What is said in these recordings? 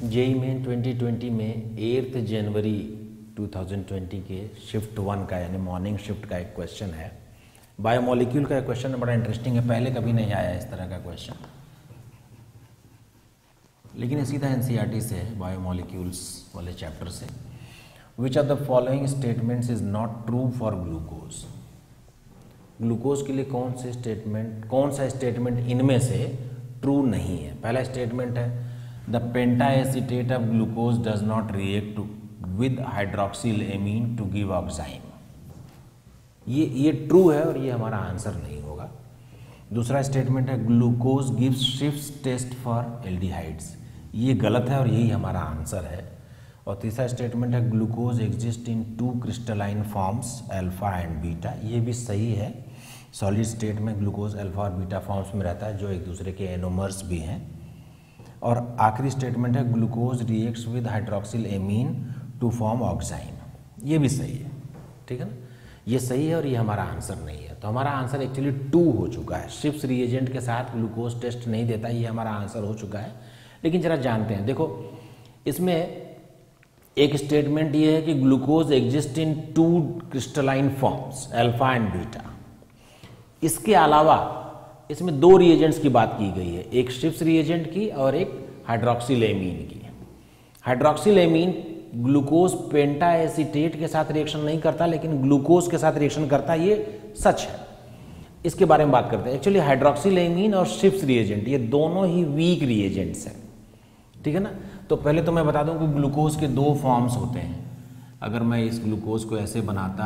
JEE में 2020 में 8 जनवरी 2020 के शिफ्ट 1 का यानी मॉर्निंग शिफ्ट का एक क्वेश्चन है। बायोमोलिक्यूल का एक क्वेश्चन बड़ा इंटरेस्टिंग है, पहले कभी नहीं आया इस तरह का क्वेश्चन, लेकिन ये सीधा एनसीईआरटी से है, बायोमोलिक्यूल्स वाले चैप्टर से। Which of the following statements is not true for glucose. Glucose के लिए कौन सा स्टेटमेंट इनमें से ट्रू नहीं है। पहला स्टेटमेंट है the pentaacetate of glucose does not react with hydroxylamine to give oxime. ये ट्रू है और ये हमारा आंसर नहीं होगा। दूसरा स्टेटमेंट है ग्लूकोज गिव्स शिफ्ट टेस्ट फॉर एल्डिहाइड्स। ये गलत है और यही हमारा आंसर है। और तीसरा स्टेटमेंट है glucose exist in 2 crystalline forms alpha and beta. ये भी सही है, सॉलिड स्टेट में ग्लूकोज अल्फा और बीटा फॉर्म्स में रहता है जो एक दूसरे के एनोमर्स भी हैं। और आखिरी स्टेटमेंट है glucose reacts with hydroxylamine to form oxime. ये भी सही है, ठीक है ना, ये सही है और ये हमारा आंसर नहीं है। तो हमारा आंसर एक्चुअली 2 हो चुका है। शिफ्ट रिएजेंट के साथ ग्लूकोज टेस्ट नहीं देता, ये हमारा आंसर हो चुका है। लेकिन जरा जानते हैं, देखो इसमें एक स्टेटमेंट ये है कि glucose exist in 2 crystalline forms alpha and beta. इसके अलावा इसमें 2 रिएजेंट्स की बात की गई है, एक शिफ्ट रिएजेंट की और एक हाइड्रोक्सिल एमीन की। हाइड्रोक्सिल एमीन ग्लूकोज पेंटाएसिटेट के साथ रिएक्शन नहीं करता, लेकिन ग्लूकोज के साथ रिएक्शन करता है, ये सच है। इसके बारे में बात करते हैं। एक्चुअली हाइड्रोक्सिल एमीन और शिफ्ट रिएजेंट ये दोनों ही वीक रिएजेंट्स हैं, ठीक है ना। तो पहले तो मैं बता दूं कि ग्लूकोज के 2 फॉर्म्स होते हैं। अगर मैं इस ग्लूकोज को ऐसे बनाता,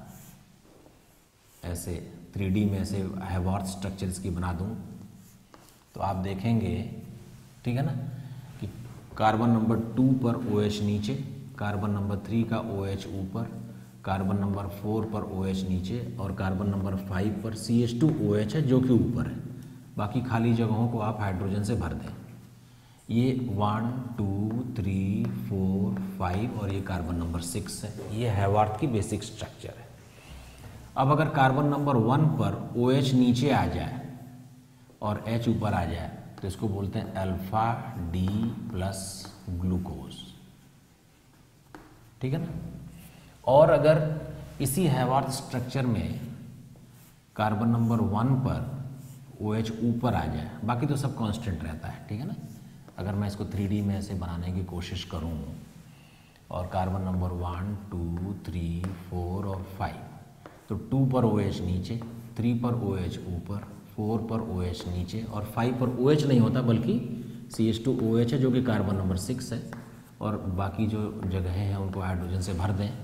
ऐसे 3D में ऐसे हैवॉर्थ स्ट्रक्चर्स की बना दूं, तो आप देखेंगे, ठीक है ना, कि कार्बन नंबर 2 पर OH नीचे, कार्बन नंबर 3 का OH ऊपर, कार्बन नंबर 4 पर OH नीचे और कार्बन नंबर 5 पर CH2OH है जो कि ऊपर है। बाकी खाली जगहों को आप हाइड्रोजन से भर दें। ये 1 2 3 4 5 और ये कार्बन नंबर 6 है। ये हैवॉर्थ की बेसिक स्ट्रक्चर है। अब अगर कार्बन नंबर 1 पर OH नीचे आ जाए और H ऊपर आ जाए तो इसको बोलते हैं अल्फा D प्लस ग्लूकोज, ठीक है ना। और अगर इसी हैवॉर्थ स्ट्रक्चर में कार्बन नंबर 1 पर OH ऊपर आ जाए, बाकी तो सब कांस्टेंट रहता है, ठीक है ना। अगर मैं इसको 3D में ऐसे बनाने की कोशिश करूं और कार्बन नंबर 1 2 3 4 और 5, तो 2 पर OH नीचे, 3 पर OH ऊपर, 4 पर OH नीचे और 5 पर OH नहीं होता बल्कि CH2OH है जो कि कार्बन नंबर 6 है। और बाकी जो जगहें हैं उनको हाइड्रोजन से भर दें।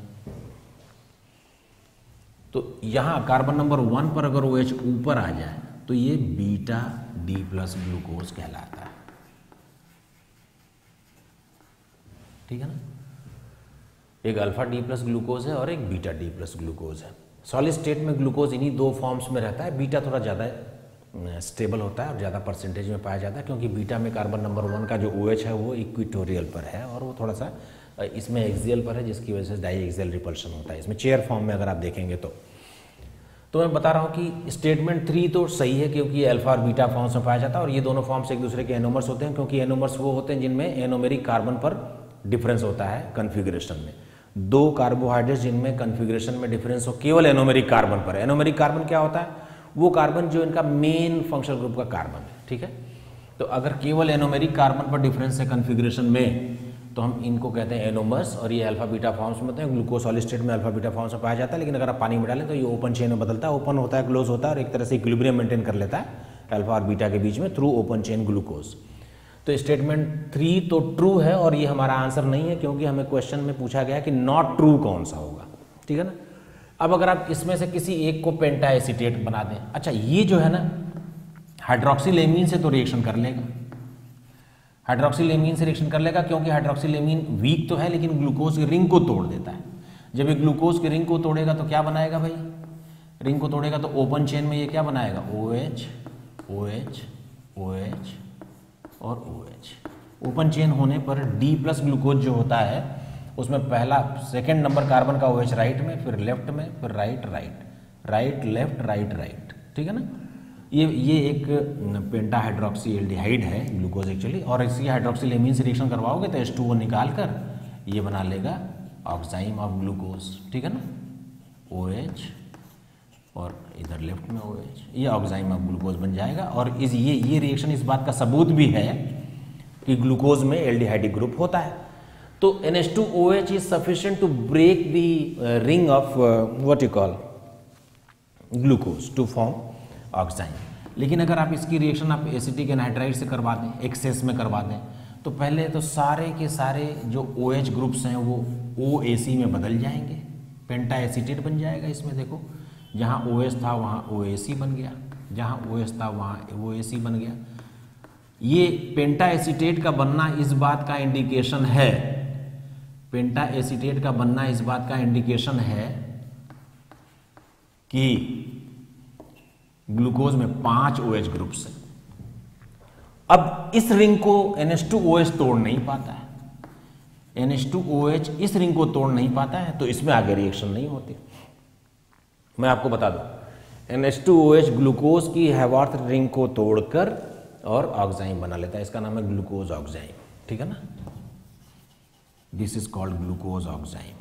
तो यहाँ कार्बन नंबर 1 पर अगर OH ऊपर आ जाए तो ये बीटा D प्लस ग्लूकोज कहलाता है, ठीक है ना। एक अल्फा D प्लस ग्लूकोज है और एक बीटा D प्लस ग्लूकोज है। सॉलिड स्टेट में ग्लूकोज इन्हीं 2 फॉर्म्स में रहता है। बीटा थोड़ा ज़्यादा स्टेबल होता है और ज़्यादा परसेंटेज में पाया जाता है, क्योंकि बीटा में कार्बन नंबर 1 का जो OH है वो इक्वेटोरियल पर है और वो थोड़ा सा इसमें एक्सियल पर है, जिसकी वजह से डाई एक्सियल रिपल्शन होता है इसमें चेयर फॉर्म में अगर आप देखेंगे तो मैं बता रहा हूँ कि स्टेटमेंट 3 तो सही है, क्योंकि अल्फा और बीटा फॉर्म्स में पाया जाता है और ये दोनों फॉर्म्स एक दूसरे के एनोमर्स होते हैं, क्योंकि एनोमर्स वो होते हैं जिनमें एनोमेरिक कार्बन पर डिफरेंस होता है कन्फिग्रेशन में। 2 कार्बोहाइड्रेट्स जिनमें कन्फिग्रेशन में डिफरेंस हो केवल एनोमेरिक कार्बन पर। एनोमेरिक कार्बन क्या होता है? वो कार्बन जो इनका मेन फंक्शनल ग्रुप का कार्बन है, ठीक है। तो अगर केवल एनोमेरिक कार्बन पर डिफरेंस है कन्फिग्रेशन में तो हम इनको कहते हैं एनोमर्स, और ये अल्फा बीटा फॉर्म्स में होते हैं। ग्लूकोज सॉलिड स्टेट में अल्फा बीटा फॉर्म्स में पाया जाता है, लेकिन अगर आप पानी में डालें तो ये ओपन चेन में बदलता है, ओपन होता है, क्लोज होता है और एक तरह से इक्विलिब्रियम मेंटेन कर लेता है अल्फा और बीटा के बीच में थ्रू ओपन चेन ग्लूकोज। तो स्टेटमेंट 3 तो ट्रू है और ये हमारा आंसर नहीं है, क्योंकि हमें क्वेश्चन में पूछा गया कि नॉट ट्रू कौन सा होगा, ठीक है ना। अब अगर आप इसमें से किसी एक को पेंटाएसिटेट बना दें, अच्छा ये जो है ना हाइड्रोक्सिल एमीन से तो रिएक्शन कर लेगा, हाइड्रोक्सिल एमीन से रिएक्शन कर लेगा, क्योंकि हाइड्रोक्सिल एमीन वीक तो है लेकिन ग्लूकोज की रिंग को तोड़ देता है। जब ये ग्लूकोज की रिंग को तोड़ेगा तो क्या बनाएगा भाई? रिंग को तोड़ेगा तो ओपन चेन में ये क्या बनाएगा? OH OH OH और OH। ओपन चेन होने पर D प्लस ग्लूकोज जो होता है उसमें पहला 2nd नंबर कार्बन का OH राइट में, फिर लेफ्ट में, फिर right right right left right right, ठीक है ना। ये एक पेंटा हाइड्रोक्सी एल्डिहाइड है ग्लूकोज एक्चुअली, और इसकी हाइड्रोक्सिल एमीन से रिएक्शन करवाओगे तो H2O निकाल कर ये बना लेगा ऑक्साइम ऑफ ग्लूकोज, ठीक है ना, OH और इधर लेफ्ट में OH, ये ऑक्साइम ऑफ ग्लूकोज बन जाएगा। और ये रिएक्शन इस बात का सबूत भी है कि ग्लूकोज में एल्डिहाइडिक ग्रुप होता है। तो NH2OH is sufficient to break the ring of what you call glucose to form oxime. लेकिन अगर आप इसकी रिएक्शन आप एसिटिक एनहाइड्राइड से करवा दें, एक्सेस में करवा दें, तो पहले तो सारे के सारे जो OH ग्रुप्स हैं वो OAC में बदल जाएंगे, पेंटा एसीटेट बन जाएगा। इसमें देखो, जहाँ OH था वहाँ OAC बन गया, जहाँ OH था वहाँ OAC बन गया। ये पेंटा एसीटेट का बनना इस बात का इंडिकेशन है, पेंटा एसीटेट का बनना इस बात का इंडिकेशन है कि ग्लूकोज में 5 OH ग्रुप्स हैं। अब इस रिंग को NH2OH तोड़ नहीं पाता है, NH2OH इस रिंग को तोड़ नहीं पाता है, तो इसमें आगे रिएक्शन नहीं होती। मैं आपको बता दूं, NH2OH ग्लूकोज की हैवार्थ रिंग को तोड़कर और ऑक्साइम बना लेता है, इसका नाम है ग्लूकोज ऑक्साइम, ठीक है ना, this is called glucose oxime.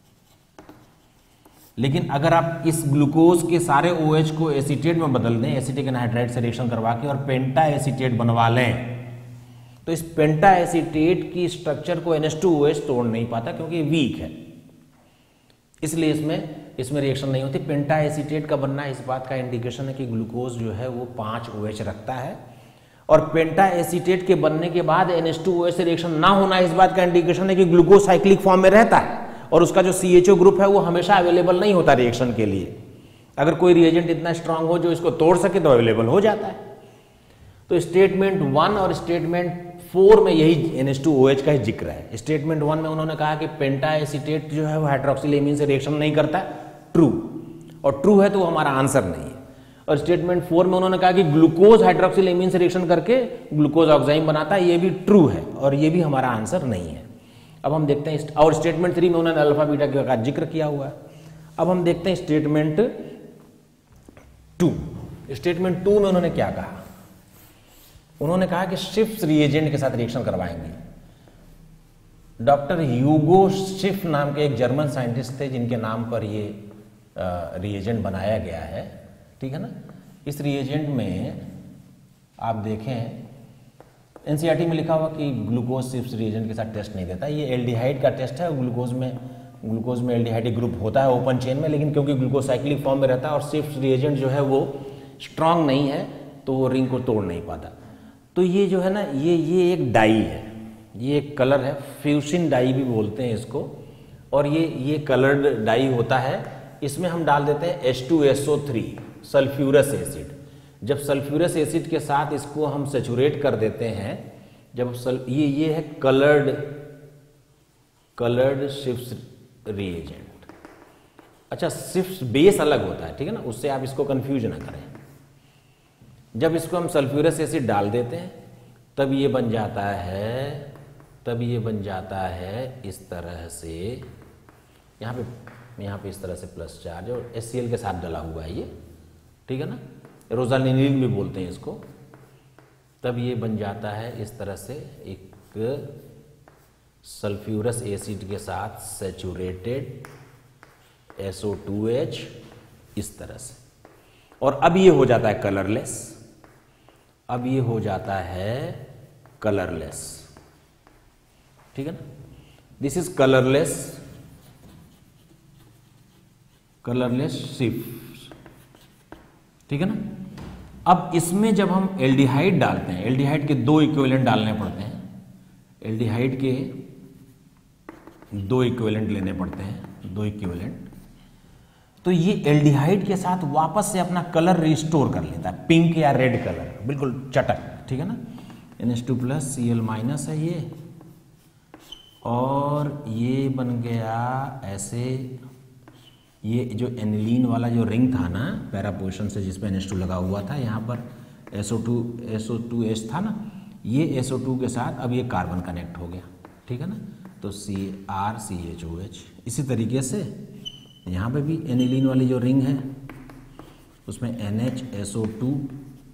लेकिन अगर आप इस ग्लूकोज के सारे OH को एसीटेट में बदल दें, एसिटिक एनहाइड्राइड से रिएक्शन करवा के, और पेंटा एसीटेट बनवा लें, तो इस पेंटा एसीटेट की स्ट्रक्चर को NH2OH तोड़ नहीं पाता क्योंकि वीक है, इसलिए इसमें रिएक्शन नहीं होती। पेंटा एसीटेट का बनना इस बात का इंडिकेशन है कि ग्लूकोज जो है वो 5 OH रखता है, और पेंटा एसीटेट के बनने के बाद NH2OH से रिएक्शन ना होना इस बात का इंडिकेशन है कि ग्लूकोज साइक्लिक फॉर्म में रहता है, और उसका जो CHO ग्रुप है वो हमेशा अवेलेबल नहीं होता रिएक्शन के लिए। अगर कोई रिएजेंट इतना स्ट्रांग हो जो इसको तोड़ सके तो अवेलेबल हो जाता है। तो स्टेटमेंट 1 और स्टेटमेंट 4 में यही NH2OH का ही जिक्र है। स्टेटमेंट 1 में उन्होंने कहा कि पेंटा एसीटेट जो है वो हाइड्रोक्सिल एमीन से रिएक्शन नहीं करता, ट्रू, और ट्रू है तो वो हमारा आंसर नहीं है। और स्टेटमेंट 4 में उन्होंने कहा कि ग्लूकोज हाइड्रोक्सिल एमीन से रिएक्शन करके ग्लूकोज ऑक्साइम बनाता है, ये भी ट्रू है, और ये भी हमारा आंसर नहीं है। अब हम देखते हैं, और स्टेटमेंट 3 में उन्होंने अल्फा बीटा का जिक्र किया हुआ है। अब हम देखते हैं स्टेटमेंट 2। स्टेटमेंट 2 में उन्होंने क्या कहा? उन्होंने कहा कि शिफ्ट रिएजेंट के साथ रिएक्शन करवाएंगे। डॉक्टर ह्यूगो शिफ्ट नाम के एक जर्मन साइंटिस्ट थे जिनके नाम पर ये रिएजेंट बनाया गया है, ठीक है ना। इस रिएजेंट में आप देखें NCERT में लिखा हुआ कि ग्लूकोज शिफ्ट रिएजेंट के साथ टेस्ट नहीं देता। ये एल्डिहाइड का टेस्ट है, ग्लूकोज में एल्डिहाइडिक ग्रुप होता है ओपन चेन में, लेकिन क्योंकि ग्लूकोज साइक्लिक फॉर्म में रहता है और शिफ्ट रिएजेंट जो है वो स्ट्रांग नहीं है तो वो रिंग को तोड़ नहीं पाता। तो ये जो है ना, ये एक डाई है, ये एक कलर है, फ्यूसिन डाई भी बोलते हैं इसको, और ये कलर्ड डाई होता है। इसमें हम डाल देते हैं H2SO3 सल्फ्यूरस एसिड। जब सल्फ्यूरस एसिड के साथ इसको हम सेचुरेट कर देते हैं, जब ये है कलर्ड शिफ्ट रिएजेंट। अच्छा, शिफ्ट बेस अलग होता है, ठीक है ना, उससे आप इसको कंफ्यूज ना करें। जब इसको हम सल्फ्यूरस एसिड डाल देते हैं तब ये बन जाता है इस तरह से, यहाँ पे इस तरह से प्लस चार्ज और HCl के साथ डला हुआ है ये, ठीक है ना, रोजालिनिल भी बोलते हैं इसको। तब ये बन जाता है इस तरह से एक सल्फ्यूरस एसिड के साथ सेचुरेटेड SO2H इस तरह से, और अब ये हो जाता है कलरलेस। ठीक है ना, दिस इज कलरलेस शिफ्ट, ठीक है ना। अब इसमें जब हम एल्डिहाइड डालते हैं, एल्डिहाइड के 2 इक्विवेलेंट डालने पड़ते हैं, एल्डिहाइड के 2 इक्विवेलेंट लेने पड़ते हैं, 2 इक्विवेलेंट। तो ये एल्डिहाइड के साथ वापस से अपना कलर रिस्टोर कर लेता है, पिंक या रेड कलर, बिल्कुल चटक, ठीक है ना। NH2+ Cl- है ये, और ये बन गया ऐसे। ये जो एनिलीन वाला जो रिंग था ना पैरा पोजिशन से, जिसमें NH2 लगा हुआ था, यहाँ पर SO2H था ना, ये SO2 के साथ अब ये कार्बन कनेक्ट हो गया, ठीक है ना। तो CrCHOH। इसी तरीके से यहाँ पे भी एनिलीन वाली जो रिंग है उसमें NHSO2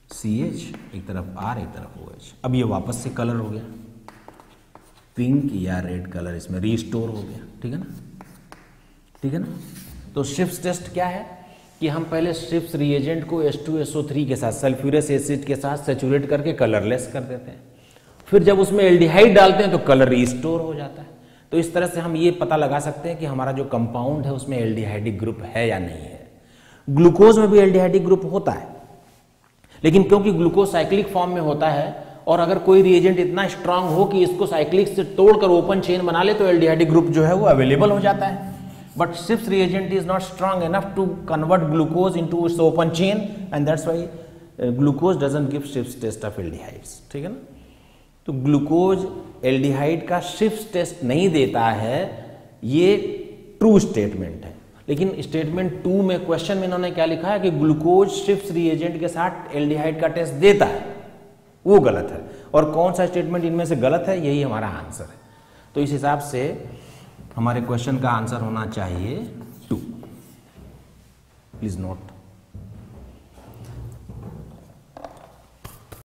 CH, एक तरफ R, एक तरफ OH। अब ये वापस से कलर हो गया, पिंक या रेड कलर इसमें रीस्टोर हो गया, ठीक है ना, ठीक है ना। तो शिफ्ट टेस्ट क्या है कि हम पहले शिफ्ट रिएजेंट को H2SO3 के साथ, सल्फ्यूरस एसिड के साथ सैचुरेट करके कलरलेस कर देते हैं, फिर जब उसमें एल्डिहाइड डालते हैं तो कलर रीस्टोर हो जाता है। तो इस तरह से हम ये पता लगा सकते हैं कि हमारा जो कंपाउंड है उसमें एल्डिहाइडिक ग्रुप है या नहीं है। ग्लूकोज में भी एल्डिहाइडिक ग्रुप होता है, लेकिन क्योंकि ग्लूकोज साइक्लिक फॉर्म में होता है और अगर कोई रिएजेंट इतना स्ट्रांग हो कि इसको साइक्लिक से तोड़कर ओपन चेन बना ले तो एल्डिहाइडिक ग्रुप जो है वो अवेलेबल हो जाता है। But shift reagent is not strong enough to convert glucose into its open chain and that's why glucose doesn't give shift test of aldehydes, ठीक है ना। तो ग्लूकोज एल्डिहाइड का शिफ्ट टेस्ट नहीं देता है, ये ट्रू स्टेटमेंट है। लेकिन स्टेटमेंट 2 में क्वेश्चन में इन्होंने क्या लिखा है कि ग्लूकोज शिफ्ट रिएजेंट के साथ एल्डिहाइड का टेस्ट देता है, वो गलत है। और कौन सा स्टेटमेंट इनमें से गलत है, यही हमारा आंसर है। तो इस हिसाब से हमारे क्वेश्चन का आंसर होना चाहिए 2। Please note.